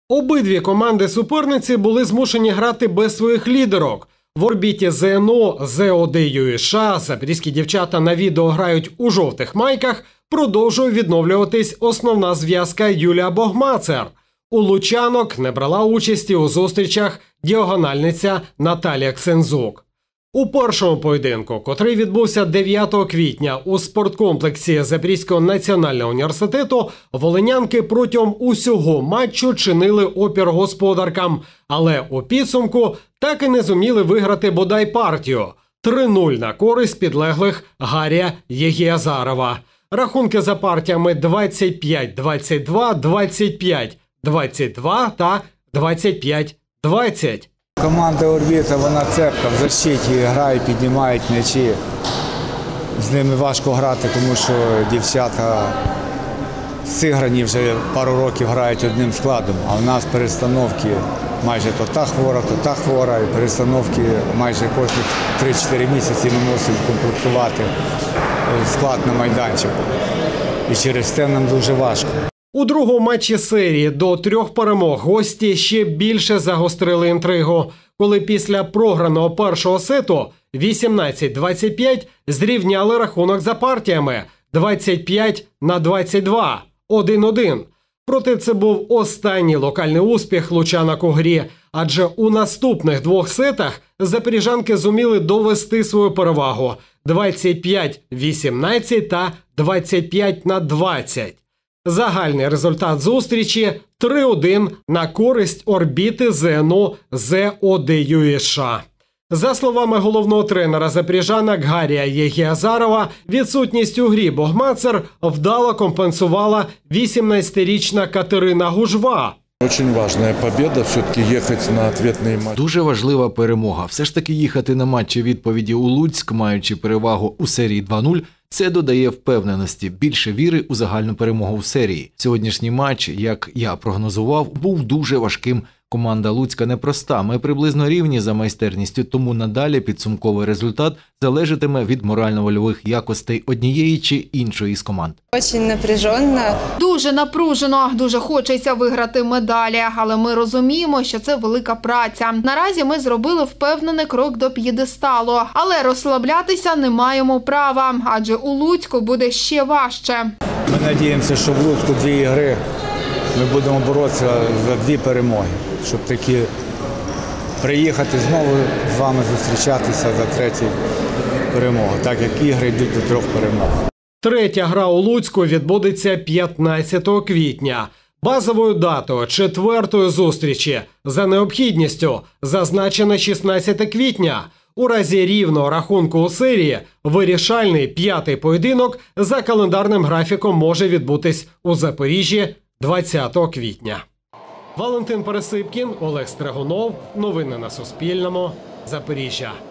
Обидві команди суперниці були змушені грати без своїх лідерок. В орбіті ЗНО ЗОД ЮШ запорізькі дівчата на відео грають у жовтих майках, продовжує відновлюватись основна зв'язка Юлія Богмацер. У лучанок не брала участі у зустрічах діагональниця Наталія Ксензук. У першому поєдинку, котрий відбувся 9 квітня у спорткомплексі Запорізького національного університету, волинянки протягом усього матчу чинили опір господаркам, але у підсумку так і не зуміли виграти бодай партію – 3-0 на користь підлеглих Гарія Єгіазарова. Рахунки за партіями 25-22, 25-22 та 25-20. Команда «Орбіта», вона цепка, в защиті грає, піднімають м'ячі. З ними важко грати, тому що дівчата зіграні вже пару років грають одним складом, а в нас перестановки майже то та хвора, і перестановки майже кожні 3-4 місяці ми мусимо комплектувати склад на майданчику. І через це нам дуже важко. У другому матчі серії до 3 перемог гості ще більше загострили інтригу, коли після програного першого сету 18-25 зрівняли рахунок за партіями 25-22, 1-1. Проте це був останній локальний успіх лучанок у грі, адже у наступних 2 сетах запоріжанки зуміли довести свою перевагу 25-18 та 25-20. Загальний результат зустрічі – 3-1 на користь орбіти ЗНО ЗОД ЮШ. За словами головного тренера запоріжанок Гарія Єгіазарова, відсутність у грі Богмацер вдало компенсувала 18-річна Катерина Гужва. Дуже важлива перемога. Все ж таки їхати на матчі відповіді у Луцьк, маючи перевагу у серії 2-0, це додає впевненості, більше віри у загальну перемогу в серії. Сьогоднішній матч, як я прогнозував, був дуже важким. Команда Луцька непроста, ми приблизно рівні за майстерністю, тому надалі підсумковий результат залежатиме від морально-вольових якостей однієї чи іншої з команд. Дуже напружено, дуже хочеться виграти медалі, але ми розуміємо, що це велика праця. Наразі ми зробили впевнений крок до п'єдесталу, але розслаблятися не маємо права, адже у Луцьку буде ще важче. Ми сподіваємося, що в Луцьку 2 ігри ми будемо боротися за 2 перемоги, щоб таки приїхати знову з вами зустрічатися за 3-ю перемогу, так як ігри йдуть до 3 перемог. Третя гра у Луцьку відбудеться 15 квітня. Базовою датою 4-ї зустрічі за необхідністю зазначено 16 квітня. У разі рівного рахунку у серії вирішальний 5-й поєдинок за календарним графіком може відбутись у Запоріжжі 20 квітня. Валентин Пересипкін, Олег Стригунов. Новини на Суспільному. Запоріжжя.